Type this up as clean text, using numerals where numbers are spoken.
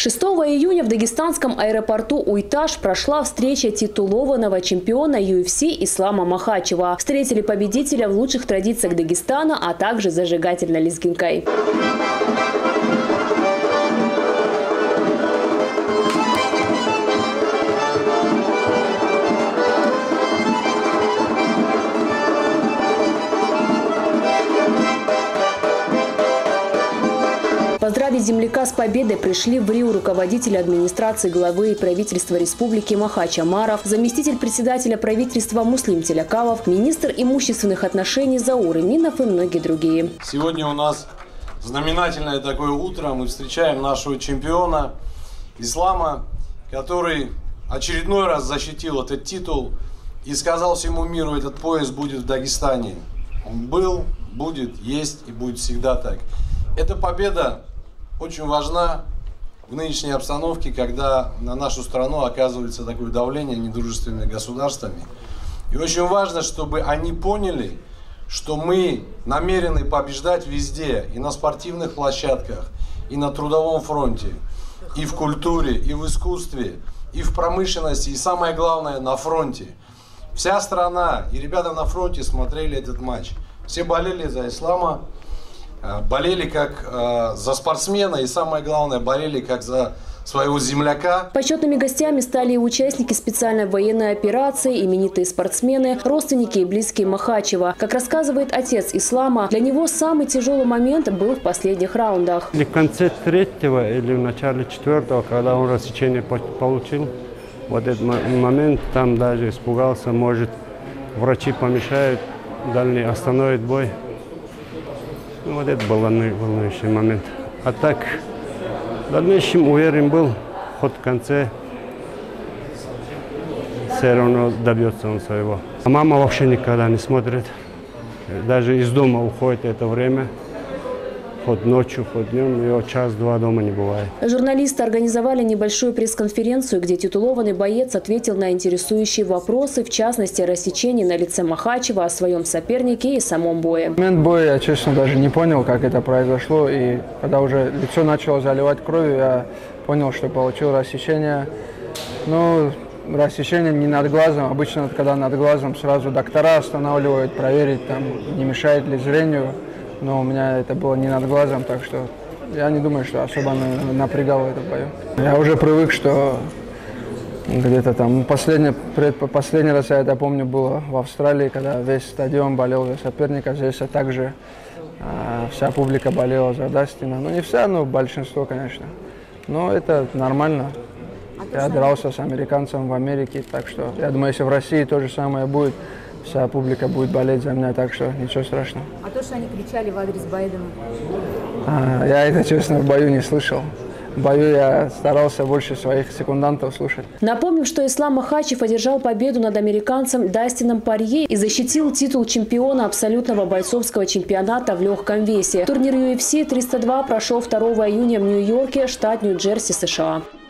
6 июня в дагестанском аэропорту Уйташ прошла встреча титулованного чемпиона UFC Ислама Махачева. Встретили победителя в лучших традициях Дагестана, а также зажигательной лезгинкой. Поздравить земляка с победой пришли в Рио руководители администрации главы и правительства Республики Махач Амаров, заместитель председателя правительства Муслим Телякалов, министр имущественных отношений Заур Эминов и многие другие. Сегодня у нас знаменательное такое утро. Мы встречаем нашего чемпиона Ислама, который очередной раз защитил этот титул и сказал всему миру, этот пояс будет в Дагестане. Он был, будет, есть и будет всегда так. Эта победа очень важна в нынешней обстановке, когда на нашу страну оказывается такое давление недружественными государствами. И очень важно, чтобы они поняли, что мы намерены побеждать везде, и на спортивных площадках, и на трудовом фронте, и в культуре, и в искусстве, и в промышленности, и самое главное, на фронте. Вся страна и ребята на фронте смотрели этот матч. Все болели за Ислама. Болели как за спортсмена и, самое главное, болели как за своего земляка. Почетными гостями стали и участники специальной военной операции, именитые спортсмены, родственники и близкие Махачева. Как рассказывает отец Ислама, для него самый тяжелый момент был в последних раундах. В конце третьего или в начале четвертого, когда он рассечение получил, вот этот момент, там даже испугался, может, врачи помешают, дальний остановит бой. Вот это был волнующий момент. А так, в дальнейшем уверен был, хоть в конце все равно добьется он своего. А мама вообще никогда не смотрит. Даже из дома уходит это время. Хоть ночью, хоть днем, ее час-два дома не бывает. Журналисты организовали небольшую пресс-конференцию, где титулованный боец ответил на интересующие вопросы, в частности, о рассечении на лице Махачева, о своем сопернике и самом бое. В момент боя я, честно, даже не понял, как это произошло. И когда уже лицо начало заливать кровью, я понял, что получил рассечение. Но рассечение не над глазом. Обычно, когда над глазом, сразу доктора останавливают, проверить, там, не мешает ли зрению. Но у меня это было не над глазом, так что я не думаю, что особо напрягал в этом бою. Я уже привык, что где-то там последний раз, я это помню, было в Австралии, когда весь стадион болел за соперника. Здесь также вся публика болела за Дастина. Ну не вся, но большинство, конечно. Но это нормально. Я дрался с американцем в Америке, так что я думаю, если в России то же самое будет, вся публика будет болеть за меня, так что ничего страшного. А то, что они кричали в адрес Байдена? Я это, честно, в бою не слышал. В бою я старался больше своих секундантов слушать. Напомним, что Ислам Махачев одержал победу над американцем Дастином Порье и защитил титул чемпиона абсолютного бойцовского чемпионата в легком весе. Турнир UFC 302 прошел 2 июня в Нью-Йорке, штат Нью-Джерси, США.